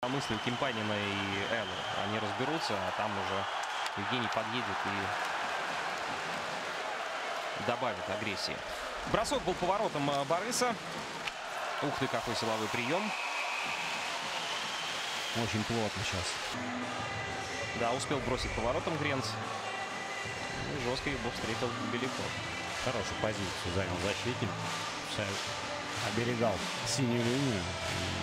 Мысли Кимпанина и Эллы. Они разберутся, а там уже Евгений подъедет и добавит агрессии. Бросок был поворотом Бориса. Ух ты, какой силовой прием. Очень плотно сейчас. Да, успел бросить поворотом Грентс. И жестко его встретил Беляков. Хорошую позицию занял защитник. Оберегал синюю линию.